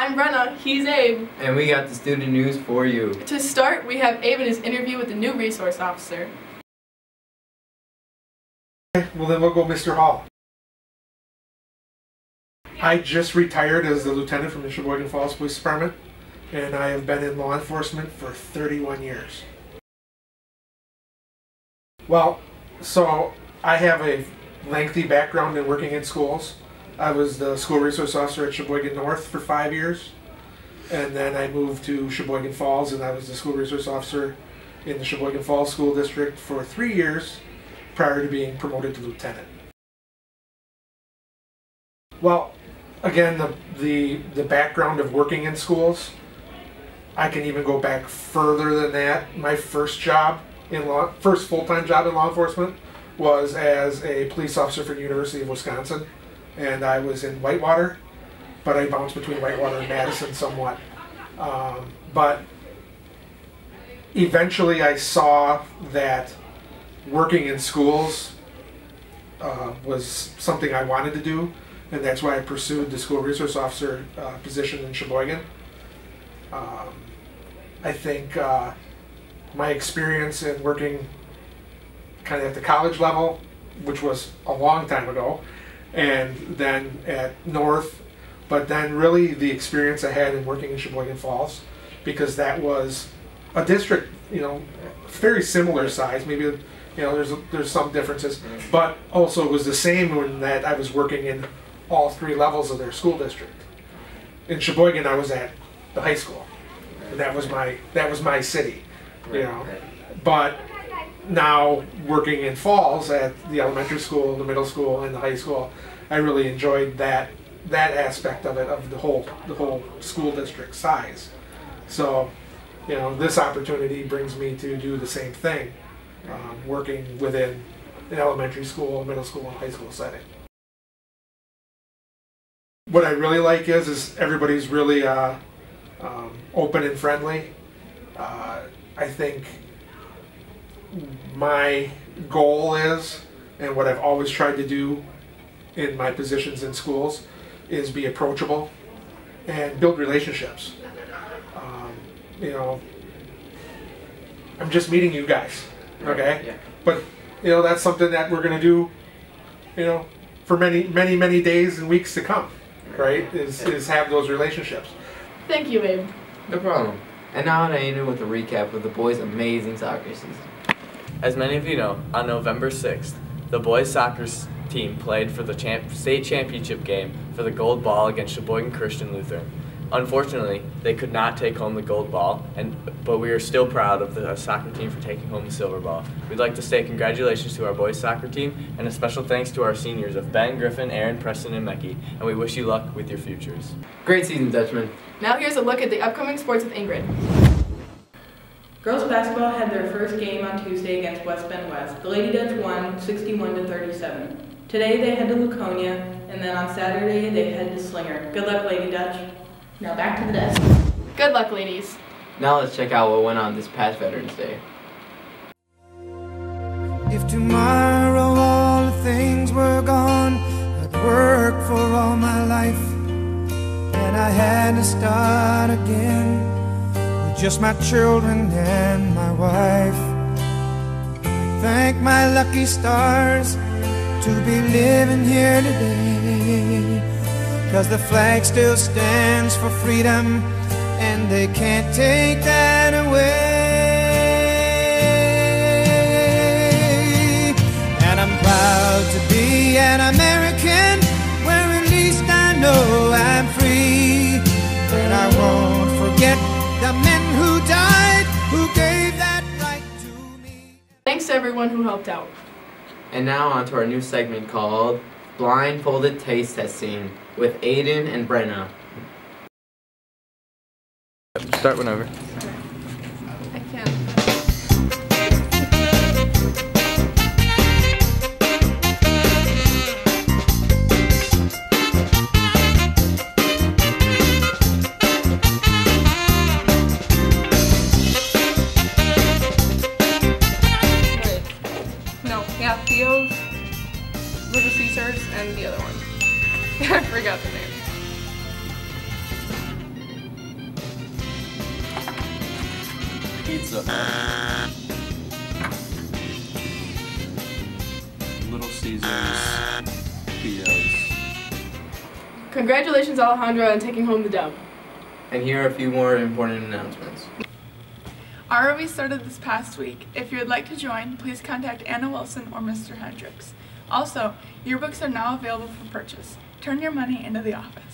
I'm Brenna, he's Abe. And we got the student news for you. To start, we have Abe in his interview with the new resource officer. Well, then we'll go Mr. Hall. I just retired as the lieutenant from the Sheboygan Falls Police Department, and I have been in law enforcement for 31 years. Well, so I have a lengthy background in working in schools. I was the school resource officer at Sheboygan North for 5 years, and then I moved to Sheboygan Falls, and I was the school resource officer in the Sheboygan Falls School District for 3 years prior to being promoted to lieutenant. Well, again, the background of working in schools, I can even go back further than that. My first full-time job in law enforcement was as a police officer for the University of Wisconsin, and I was in Whitewater, but I bounced between Whitewater and Madison somewhat. But eventually I saw that working in schools was something I wanted to do, and that's why I pursued the school resource officer position in Sheboygan. I think my experience in working kind of at the college level, which was a long time ago, and then at North, but then really the experience I had in working in Sheboygan Falls, because that was a district, very similar size, maybe there's some differences, but also it was the same in that I was working in all 3 levels of their school district. In Sheboygan, I was at the high school, and that was my city, But now working in Falls at the elementary school, the middle school, and the high school, I really enjoyed that aspect of it, of the whole school district size. So, this opportunity brings me to do the same thing, working within an elementary school, middle school, and high school setting. What I really like is everybody's really open and friendly. I think my goal is, and what I've always tried to do in my positions in schools, is be approachable and build relationships. I'm just meeting you guys, okay? Yeah. But that's something that we're going to do, for many days and weeks to come, right? Is have those relationships. Thank you, Abe. No problem. And now on Aiden with a recap of the boys' amazing soccer season. As many of you know, on November 6th, the boys' soccer team played for the state championship game for the gold ball against Sheboygan Christian Lutheran. Unfortunately, they could not take home the gold ball, but we are still proud of the soccer team for taking home the silver ball. We'd like to say congratulations to our boys' soccer team, and a special thanks to our seniors of Ben, Griffin, Aaron, Preston, and Mecky, and we wish you luck with your futures. Great season, Dutchman. Now here's a look at the upcoming sports with Ingrid. Girls basketball had their first game on Tuesday against West Bend West. The Lady Dutch won 61-37. Today they head to Laconia, and then on Saturday they head to Slinger. Good luck, Lady Dutch. Now back to the desk. Good luck, ladies. Now let's check out what went on this past Veterans Day. If tomorrow all the things were gone, I'd work for all my life, and I had to start again with just my children and my wife. I thank my lucky stars to be living here today, 'cause the flag still stands for freedom, and they can't take that away. And I'm proud to be an American, where at least I know I'm free. And I won't forget the men who died, who gave that right to me. Thanks to everyone who helped out. And now on to our new segment called Blindfolded Taste Testing with Aiden and Brenna. Start whenever. I can't. Yeah, Theo's, Little Caesars, and the other one. I forgot the name. Pizza Hut, Little Caesars, Pito's. Congratulations, Alejandro, on taking home the dub. And here are a few more important announcements. ROV started this past week. If you would like to join, please contact Anna Wilson or Mr. Hendricks. Also, yearbooks are now available for purchase. Turn your money into the office.